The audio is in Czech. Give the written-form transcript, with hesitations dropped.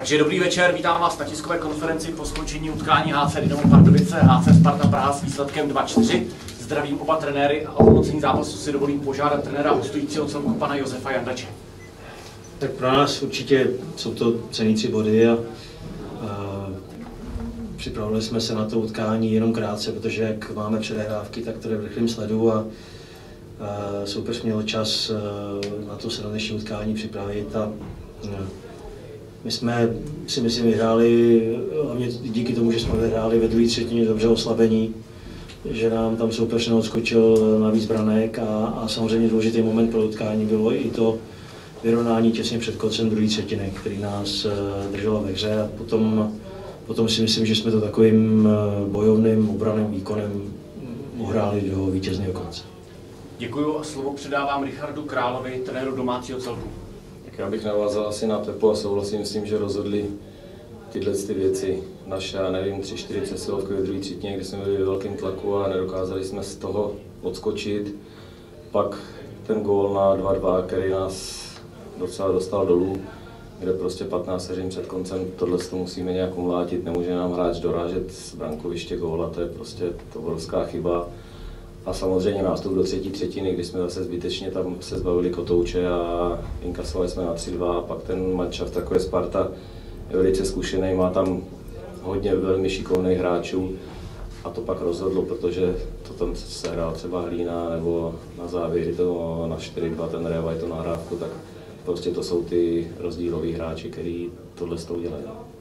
Takže dobrý večer, vítám vás na tiskové konferenci po skončení utkání HC Dynamo Pardubice, HC Sparta Praha s výsledkem 2-4. Zdravím oba trenéry a o hodnocení zápasu si dovolím požádat trenéra hostujícího celku pana Josefa Jandače. Tak pro nás určitě jsou to cenný 3 body a připravili jsme se na to utkání jenom krátce, protože jak máme předehrávky, tak to jde v rychlém sledu a soupeř měl čas na to se na dnešní utkání připravit a my jsme si myslím vyhráli, hlavně díky tomu, že jsme vyhráli ve druhé třetině dobře oslabení, že nám tam soupeř neodskočil na víc branek a samozřejmě důležitý moment pro utkání bylo i to vyrovnání těsně před koncem druhé třetiny, který nás drželo ve hře a potom si myslím, že jsme to takovým bojovným obranným výkonem uhráli do vítězného konce. Děkuju a slovo předávám Richardu Královi, trenéru domácího celku. Tak já bych navázal asi na Pepu a souhlasím s tím, že rozhodli tyhle věci. Naše, já nevím, 3-4 přesilovky ve druhé třetině, kdy jsme byli ve velkém tlaku a nedokázali jsme z toho odskočit. Pak ten gól na 2-2, který nás docela dostal dolů, kde prostě 15 vteřin před koncem tohle musíme nějak umlátit, nemůže nám hráč dorážet z brankoviště góla, to je prostě obrovská chyba. A samozřejmě nástup do třetí třetiny, kdy jsme zase zbytečně tam se zbavili kotouče a inkasovali jsme na 3-2 a pak ten manšaft, jako je Sparta, je velice zkušený, má tam hodně velmi šikovných hráčů a to pak rozhodlo, protože to tam se hrál třeba Hlína nebo na závěry to na 4-2 ten Reavaj to nahrávku, tak prostě to jsou ty rozdíloví hráči, kteří tohle s tou dělají.